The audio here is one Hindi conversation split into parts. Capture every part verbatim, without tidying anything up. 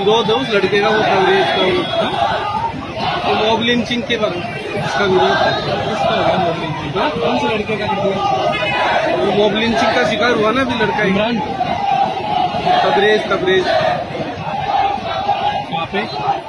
विरोध है उस लड़के का, वो कांग्रेस का वो मॉब लिंचिंग के बारे में इसका विरोध है। कौन से लड़के का? वो मॉब लिंचिंग का शिकार हुआ ना अभी लड़का इमरान, तबरेज तबरेज वहाँ पे।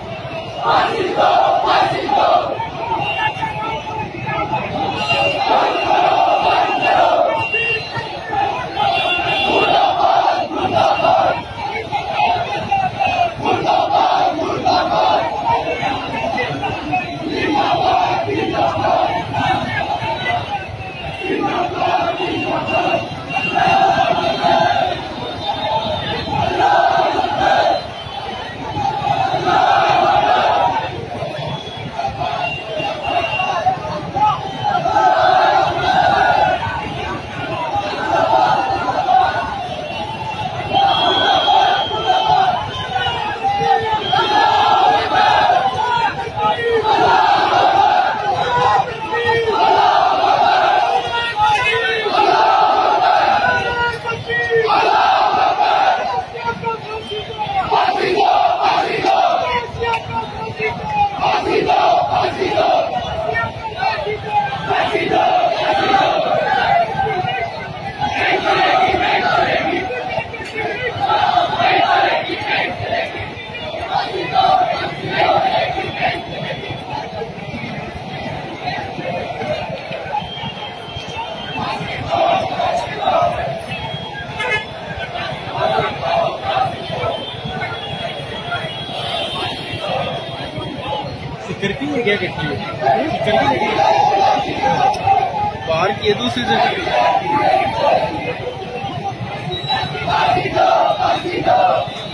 सिक्योरिटी है क्या? कितनी सिक्योरिटी बाहर की है दूसरी जगह।